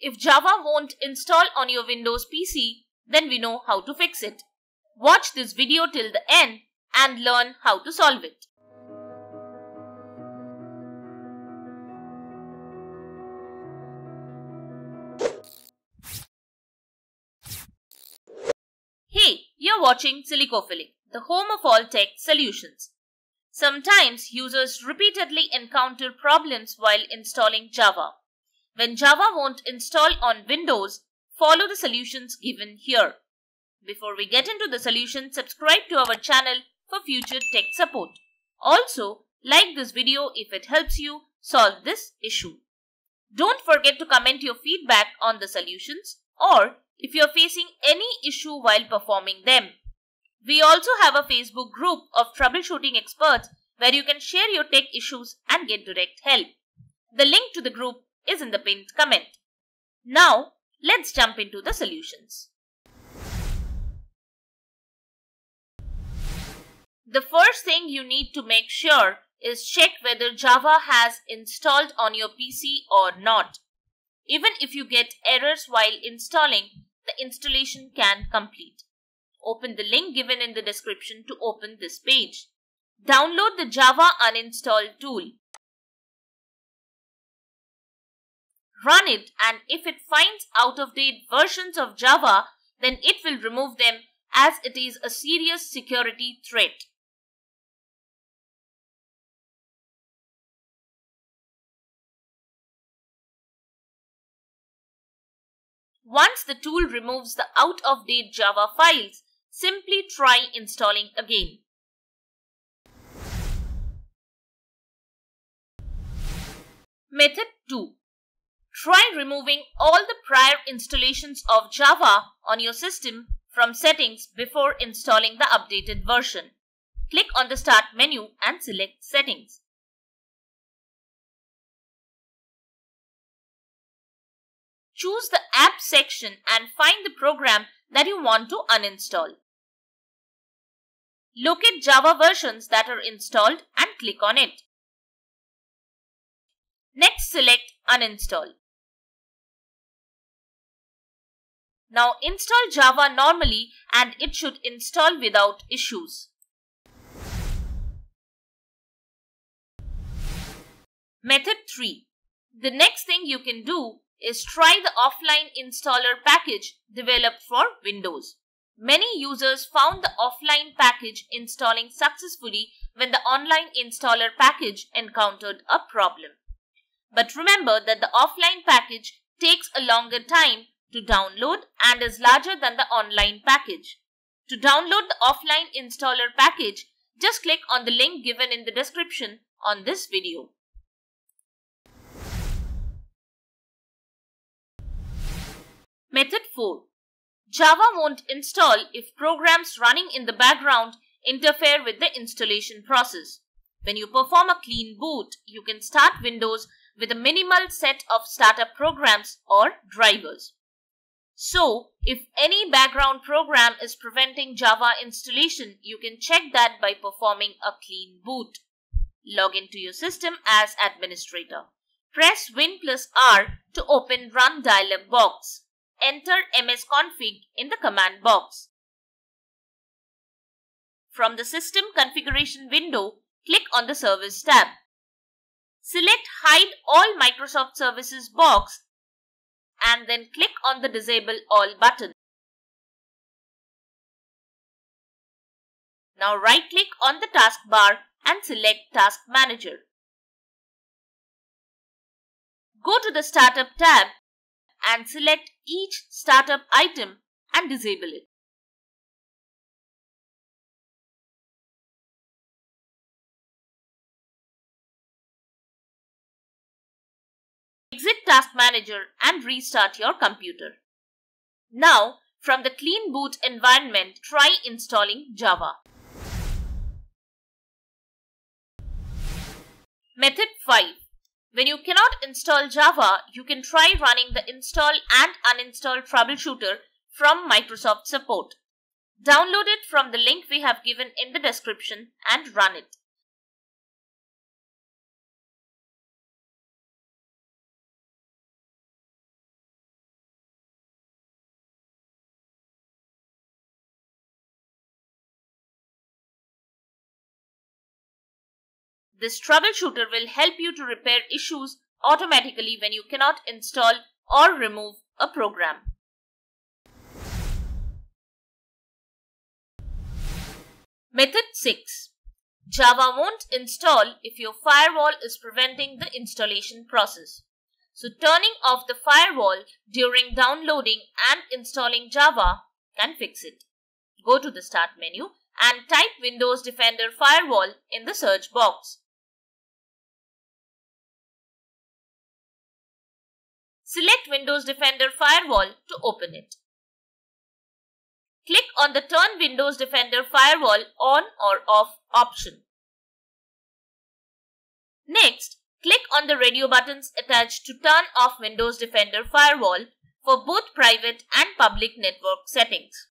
If Java won't install on your Windows PC, then we know how to fix it. Watch this video till the end and learn how to solve it. Hey, you're watching Silicophilic, the home of all tech solutions. Sometimes users repeatedly encounter problems while installing Java. When Java won't install on Windows, follow the solutions given here. Before we get into the solution, subscribe to our channel for future tech support. Also, like this video if it helps you solve this issue. Don't forget to comment your feedback on the solutions or if you're facing any issue while performing them. We also have a Facebook group of troubleshooting experts where you can share your tech issues and get direct help. The link to the group is in the pinned comment. Now, let's jump into the solutions. The first thing you need to make sure is check whether Java has installed on your PC or not. Even if you get errors while installing, the installation can complete. Open the link given in the description to open this page. Download the Java uninstall tool. Run it, and if it finds out-of-date versions of Java, then it will remove them as it is a serious security threat. Once the tool removes the out-of-date Java files, simply try installing again. Method 2. Try removing all the prior installations of Java on your system from settings before installing the updated version. Click on the Start menu and select Settings. Choose the App section and find the program that you want to uninstall. Locate Java versions that are installed and click on it. Next, select Uninstall. Now install Java normally and it should install without issues. Method 3. The next thing you can do is try the offline installer package developed for Windows. Many users found the offline package installing successfully when the online installer package encountered a problem. But remember that the offline package takes a longer time to download and is larger than the online package. To download the offline installer package, just click on the link given in the description on this video. Method 4. Java won't install if programs running in the background interfere with the installation process. When you perform a clean boot, you can start Windows with a minimal set of startup programs or drivers. So, if any background program is preventing Java installation, you can check that by performing a clean boot. Log into your system as administrator. Press Win+R to open Run dialog box. Enter msconfig in the command box. From the System Configuration window, click on the Service tab. Select Hide All Microsoft Services box and then click on the Disable All button. Now right-click on the taskbar and select Task Manager. Go to the Startup tab and select each startup item and disable it. Exit Task Manager and restart your computer. Now, from the clean boot environment, try installing Java. Method 5. When you cannot install Java, you can try running the Install and Uninstall Troubleshooter from Microsoft Support. Download it from the link we have given in the description and run it. This troubleshooter will help you to repair issues automatically when you cannot install or remove a program. Method 6. Java won't install if your firewall is preventing the installation process. So turning off the firewall during downloading and installing Java can fix it. Go to the Start menu and type Windows Defender Firewall in the search box. Select Windows Defender Firewall to open it. Click on the Turn Windows Defender Firewall on or off option. Next, click on the radio buttons attached to turn off Windows Defender Firewall for both private and public network settings.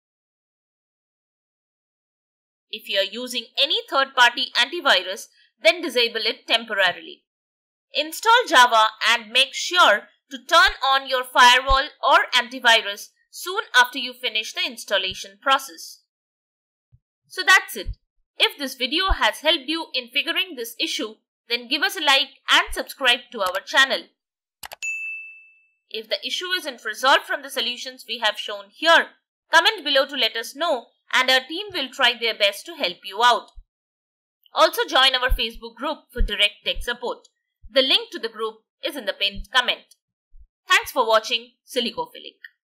If you are using any third-party antivirus, then disable it temporarily. Install Java and make sure to turn on your firewall or antivirus soon after you finish the installation process. So that's it. If this video has helped you in figuring this issue, then give us a like and subscribe to our channel. If the issue isn't resolved from the solutions we have shown here, comment below to let us know and our team will try their best to help you out. Also join our Facebook group for direct tech support. The link to the group is in the pinned comment. Thanks for watching Silicophilic.